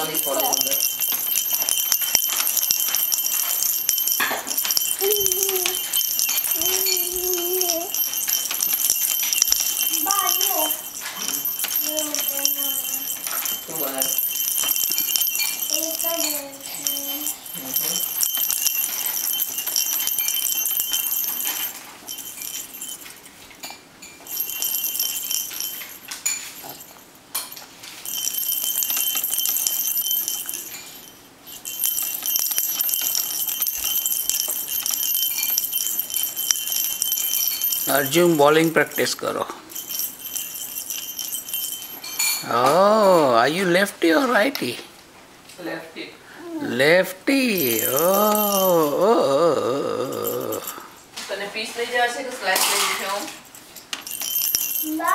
one is falling on the. Arjun bowling practice करो. Oh, are you lefty or righty? Lefty. Lefty. Oh. તને પીસ લઈ જશે કે સ્લાઇસ લઈ જશે હું? હા?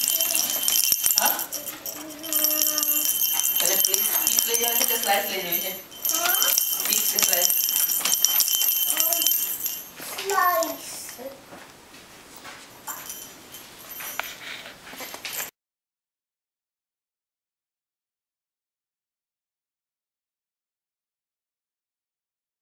તને પીસ લઈ જશે કે સ્લાઇસ લઈ જશે?